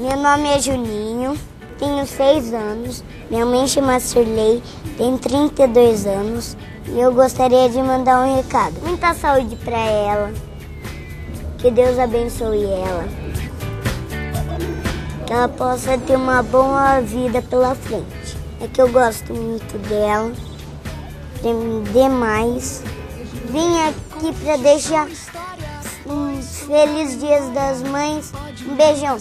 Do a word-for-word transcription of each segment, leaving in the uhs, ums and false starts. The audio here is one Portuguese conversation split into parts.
Meu nome é Juninho, tenho seis anos. Minha mãe chama Sirley, tem trinta e dois anos. E eu gostaria de mandar um recado. Muita saúde para ela. Que Deus abençoe ela. Que ela possa ter uma boa vida pela frente. É que eu gosto muito dela. Demais. Vim aqui para deixar um feliz Dia das Mães. Um beijão.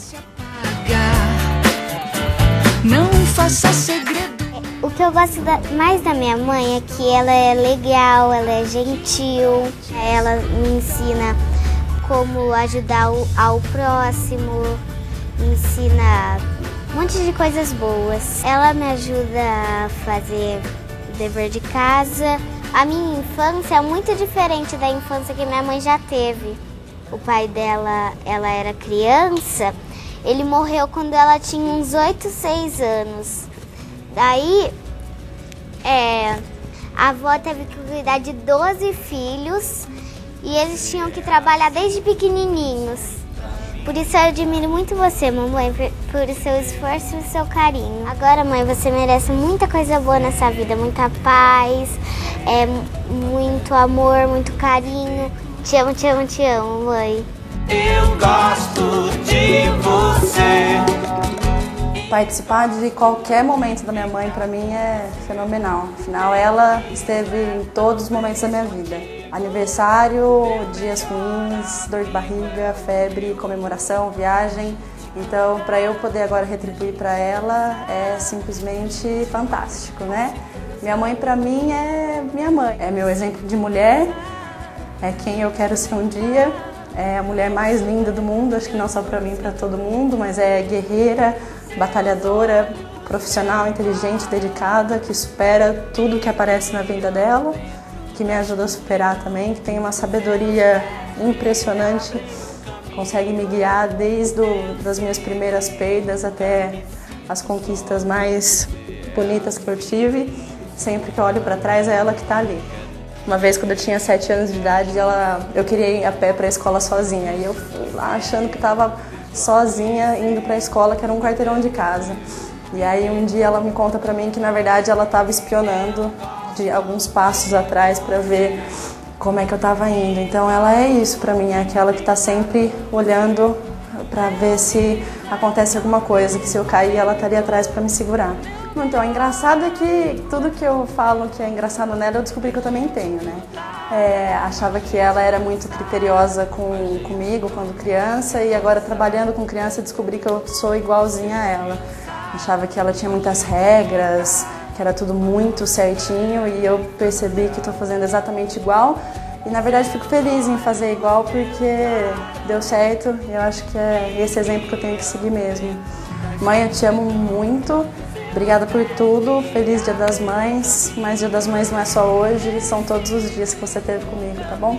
Não faça segredo. O que eu gosto da, mais da minha mãe é que ela é legal, ela é gentil, ela me ensina como ajudar o, ao próximo, me ensina um monte de coisas boas. Ela me ajuda a fazer o dever de casa. A minha infância é muito diferente da infância que minha mãe já teve. O pai dela, ela era criança, ele morreu quando ela tinha uns oito, seis anos. Daí, é, a avó teve que cuidar de doze filhos e eles tinham que trabalhar desde pequenininhos. Por isso eu admiro muito você, mamãe, por, por o seu esforço e o seu carinho. Agora, mãe, você merece muita coisa boa nessa vida, muita paz, é, muito amor, muito carinho. Te amo, te amo, te amo, mãe. Eu gosto de você. Participar de qualquer momento da minha mãe, para mim, é fenomenal. Afinal, ela esteve em todos os momentos da minha vida. Aniversário, dias ruins, dor de barriga, febre, comemoração, viagem. Então, para eu poder agora retribuir para ela, é simplesmente fantástico, né? Minha mãe, para mim, é minha mãe. É meu exemplo de mulher, é quem eu quero ser um dia. É a mulher mais linda do mundo, acho que não só para mim, para todo mundo, mas é guerreira, batalhadora, profissional, inteligente, dedicada, que supera tudo que aparece na vida dela, que me ajuda a superar também, que tem uma sabedoria impressionante, consegue me guiar desde o, das minhas primeiras perdas até as conquistas mais bonitas que eu tive. Sempre que eu olho para trás é ela que está ali. Uma vez, quando eu tinha sete anos de idade, ela, eu queria ir a pé para a escola sozinha. E eu fui lá achando que estava sozinha indo para a escola, que era um quarteirão de casa. E aí um dia ela me conta para mim que, na verdade, ela estava espionando de alguns passos atrás para ver como é que eu estava indo. Então ela é isso para mim, é aquela que está sempre olhando para ver se acontece alguma coisa, que se eu cair ela estaria atrás para me segurar. Então, o engraçado é que tudo que eu falo que é engraçado nela, eu descobri que eu também tenho, né? É, achava que ela era muito criteriosa com, comigo quando criança e agora trabalhando com criança descobri que eu sou igualzinha a ela. Achava que ela tinha muitas regras, que era tudo muito certinho e eu percebi que estou fazendo exatamente igual. E na verdade fico feliz em fazer igual porque deu certo e eu acho que é esse exemplo que eu tenho que seguir mesmo. Mãe, eu te amo muito. Obrigada por tudo, feliz Dia das Mães, mas Dia das Mães não é só hoje, são todos os dias que você teve comigo, tá bom?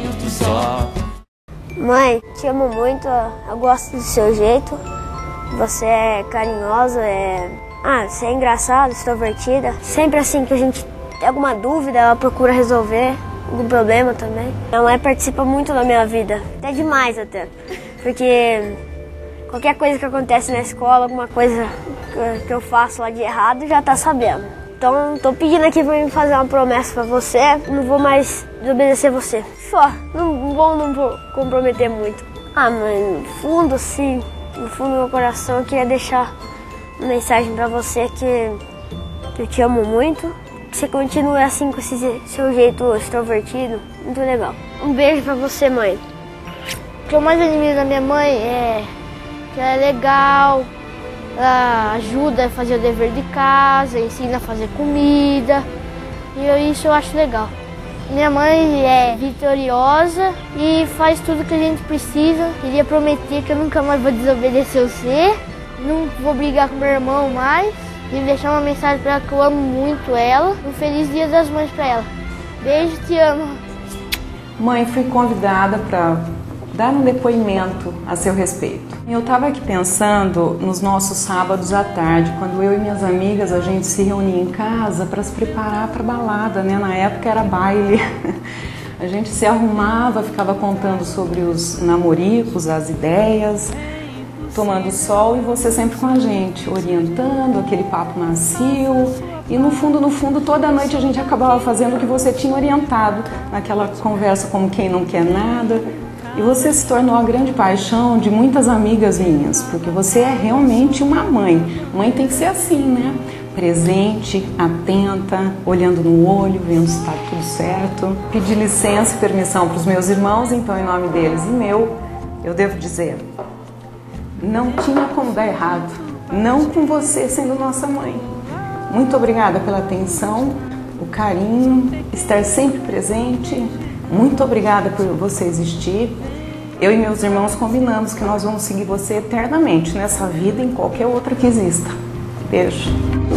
Mãe, te amo muito, eu gosto do seu jeito, você é carinhosa, é... Ah, você é engraçada, extrovertida, sempre assim que a gente tem alguma dúvida, ela procura resolver algum problema também. Minha mãe participa muito da minha vida, até demais até, porque... Qualquer coisa que acontece na escola, alguma coisa que eu faço lá de errado, já tá sabendo. Então, tô pedindo aqui pra mim fazer uma promessa pra você, não vou mais desobedecer você. Só, não vou, não vou comprometer muito. Ah, mas no fundo, sim, no fundo do meu coração, eu queria deixar uma mensagem pra você que, que eu te amo muito. Que você continue assim com esse seu jeito extrovertido, muito legal. Um beijo pra você, mãe. O que eu mais admiro da minha mãe é... que ela é legal, ela ajuda a fazer o dever de casa, ensina a fazer comida, e eu, isso eu acho legal. Minha mãe é vitoriosa e faz tudo que a gente precisa. Queria prometer que eu nunca mais vou desobedecer você, não vou brigar com meu irmão mais, e deixar uma mensagem para ela que eu amo muito ela. Um feliz Dia das Mães para ela. Beijo, te amo. Mãe, fui convidada para dar um depoimento a seu respeito. Eu estava aqui pensando nos nossos sábados à tarde, quando eu e minhas amigas a gente se reunia em casa para se preparar para balada, né? Na época era baile. A gente se arrumava, ficava contando sobre os namoricos, as ideias. tomando sol e você sempre com a gente, orientando, aquele papo macio. E no fundo, no fundo, toda noite a gente acabava fazendo o que você tinha orientado, naquela conversa como quem não quer nada. E você se tornou a grande paixão de muitas amigas minhas, porque você é realmente uma mãe. Mãe tem que ser assim, né? Presente, atenta, olhando no olho, vendo se está tudo certo. Pedi licença e permissão para os meus irmãos, então em nome deles e meu, eu devo dizer, não tinha como dar errado, não com você sendo nossa mãe. Muito obrigada pela atenção, o carinho, estar sempre presente. Muito obrigada por você existir. Eu e meus irmãos combinamos que nós vamos seguir você eternamente nessa vida e em qualquer outra que exista. Beijo.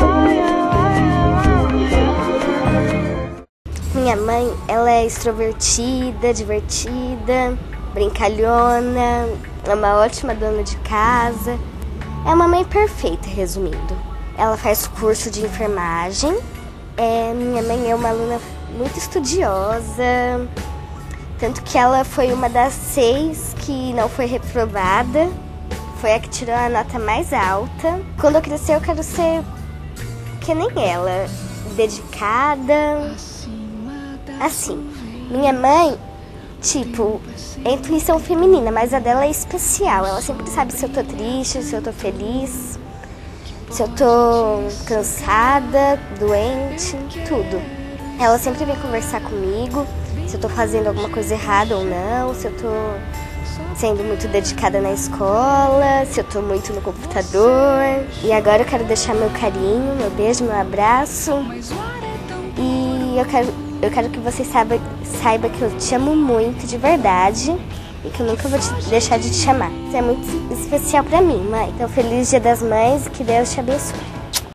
Minha mãe, ela é extrovertida, divertida, brincalhona, é uma ótima dona de casa. É uma mãe perfeita, resumindo. Ela faz curso de enfermagem. É, minha mãe é uma aluna muito estudiosa, tanto que ela foi uma das seis que não foi reprovada, foi a que tirou a nota mais alta. Quando eu crescer eu quero ser que nem ela, dedicada, assim. Minha mãe, tipo, é intuição feminina, mas a dela é especial, ela sempre sabe se eu tô triste, se eu tô feliz, se eu tô cansada, doente, tudo. Ela sempre vem conversar comigo, se eu tô fazendo alguma coisa errada ou não, se eu tô sendo muito dedicada na escola, se eu tô muito no computador. E agora eu quero deixar meu carinho, meu beijo, meu abraço. E eu quero, eu quero que você saiba, saiba que eu te amo muito, de verdade, e que eu nunca vou te deixar de te chamar. Você é muito especial pra mim, mãe. Então, feliz Dia das Mães e que Deus te abençoe.